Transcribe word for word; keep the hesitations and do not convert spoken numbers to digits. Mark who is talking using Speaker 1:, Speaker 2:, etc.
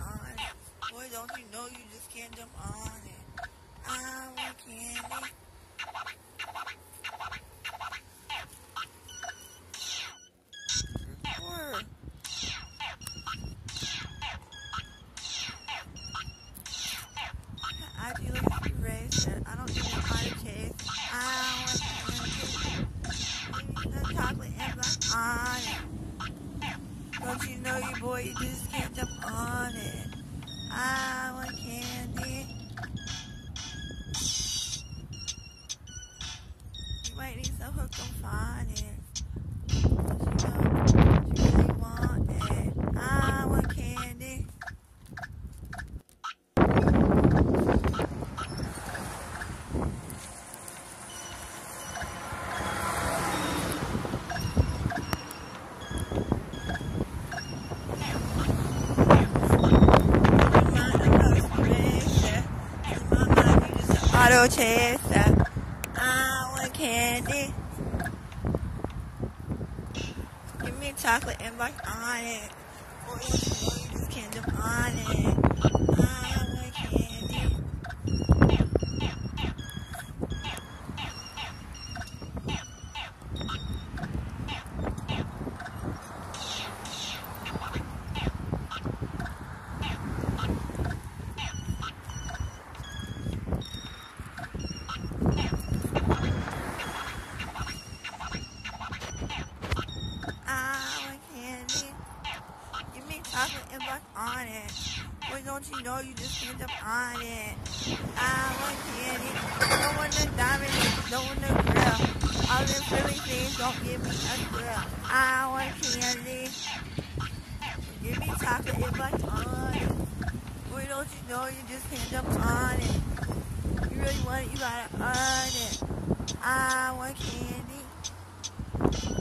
Speaker 1: on it. Boy, don't you know you just can't jump on it. I want candy. Or I do like to race it. I don't even know how to chase. I want candy. Give me some chocolate and black on it. Don't you know you boy, you just can't jump on it. I want candy. You might need some hook and phonics. Don't you know you really want it? I want candy. Auto chaser. I want candy. Give me chocolate and black on it. Boy, you know you just can't jump on it. I want candy. Chocolate and black on it. Boy, don't you know you just can't jump on it. I want candy. Don't want the diamond, don't want the grill. All them silly things don't give me a grill. I want candy. Give me chocolate and black on it. Boy, don't you know you just can't jump on it. You really want it, you gotta earn it. I want candy.